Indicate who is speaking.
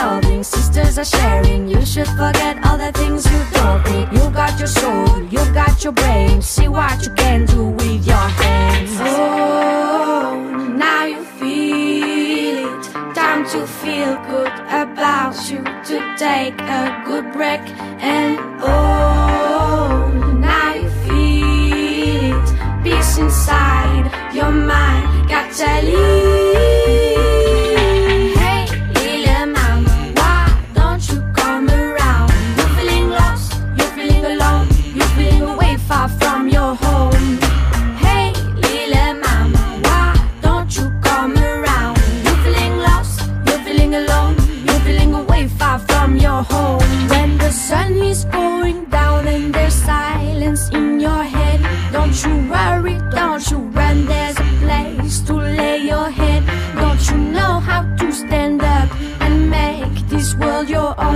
Speaker 1: loving, sisters are sharing. You should forget all the things you don't need. You got your soul, you got your brain. See what you can do with your hands. Oh, now you feel it. Time to feel good about you, to take a good break. And oh, now you feel it. Peace inside your mind, got to leave. Far from your home. Hey, little mama, why don't you come around? You're feeling lost, you're feeling alone, you're feeling away far from your home. When the sun is going down and there's silence in your head, don't you worry, don't you run, there's a place to lay your head. Don't you know how to stand up and make this world your own?